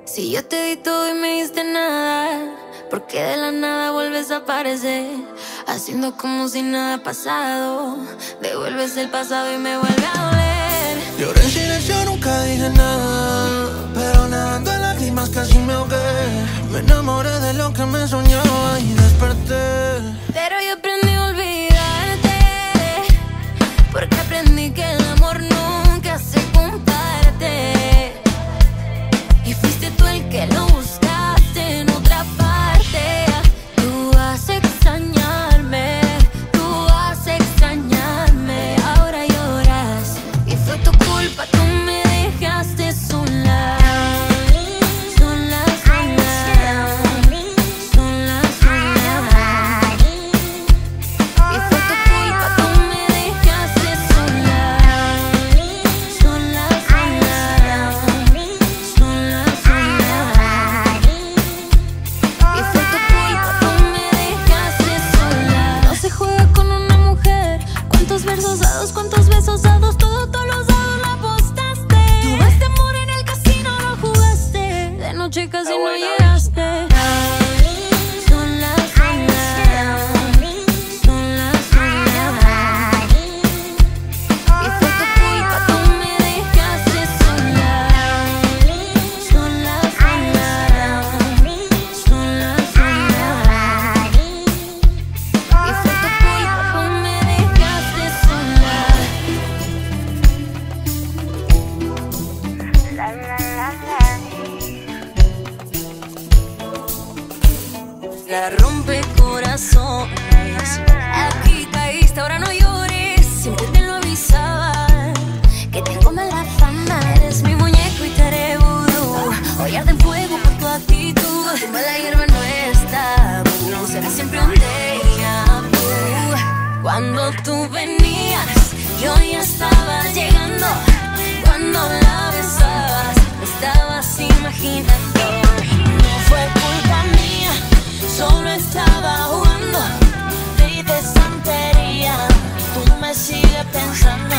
Si yo te di todo y me diste nada, ¿por qué de la nada vuelves a aparecer? Haciendo como si nada ha pasado. Devuelves el pasado y me vuelve a doler. Lloré en silencio, nunca dije nada, pero nadando en lágrimas casi me ahogué. Me enamoré de lo que me soñaba y desperté. Pero yo aprendí a olvidarte, porque aprendí que el amor nunca se comparte. Y fuiste tú el que lo buscaste en otra parte. Tú vas a extrañarme, tú vas a extrañarme. Ahora lloras y fue tu culpa, tú me dejaste sola. Sola, sola, sola, sola. Y fue tu culpa, tú me dejaste sola. Sola, sola, sola, sola. Y fue tu culpa, tú me dejaste sola. No se juega con una mujer. ¿Cuántos versos dados, cuántos besos dados? Todos los dados la apostaste. Tuviste amor en el casino, lo jugaste. De noche casi no llegaste. Sola, sola, sola, sola. Y fue tu culpa, tú me dejaste sola. Sola, sola, sola, sola. Y fue tu culpa, tú me dejaste sola. La rompe corazones. Aquí caíste, ahora no llores. Siempre te lo avisaba, que tengo mala fama. Eres mi muñeco y te haré vudú. Hoy arde en fuego por tu actitud. Tu mala hierba no es tabú. Será siempre un déjà vu. Cuando tú venías, yo ya estaba llegando. Cuando la besabas, me estabas imaginando. No fue culpa mía, solo estaba jugando. Te hice santería, tú me sigues pensando.